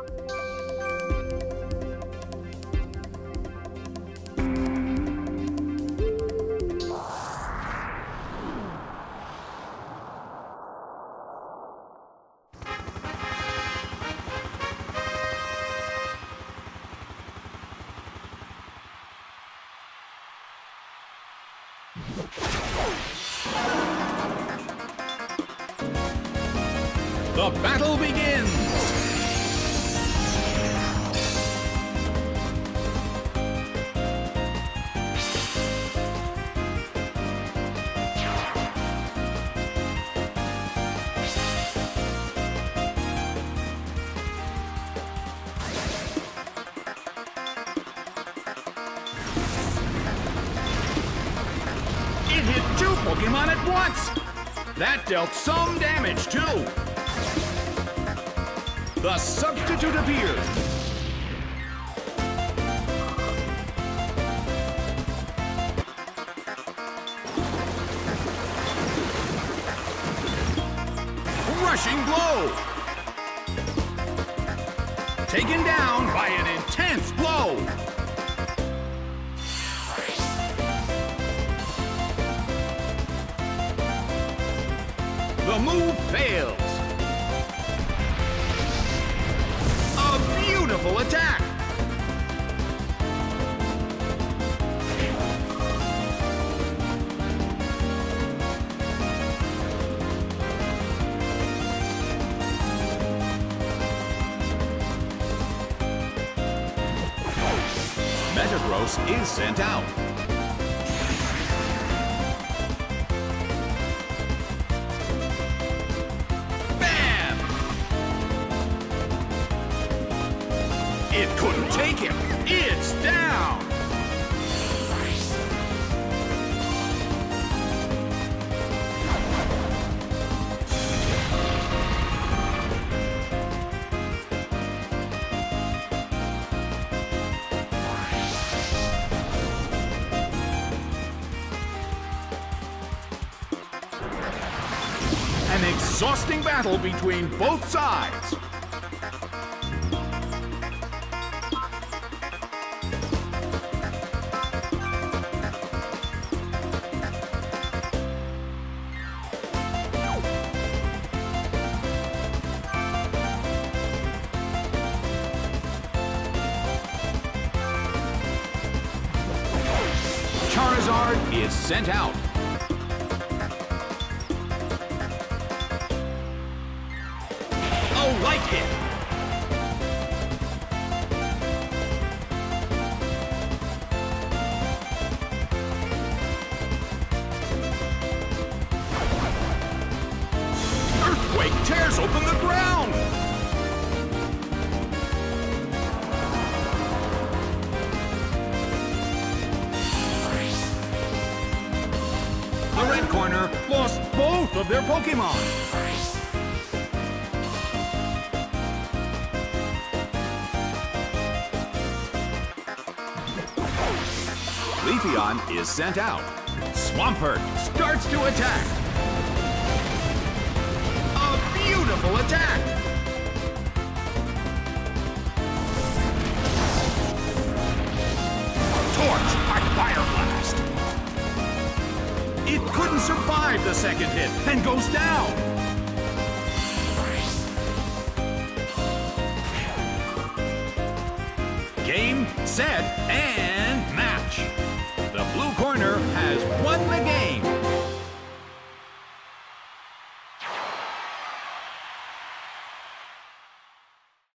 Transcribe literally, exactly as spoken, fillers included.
The battle begins! It hit two Pokemon at once! That dealt some damage, too! The substitute appears! Rushing blow! Taken down by an intense blow! The move fails! A beautiful attack! Metagross is sent out. Bam! It couldn't take him. It's down. An exhausting battle between both sides. Charizard is sent out. A light hit. Earthquake tears open the ground. The red corner lost both of their Pokemon. Leafeon is sent out. Swampert starts to attack. A beautiful attack. Torch by Fire Blast. It couldn't survive the second hit and goes down. Game, set, and match. The blue corner has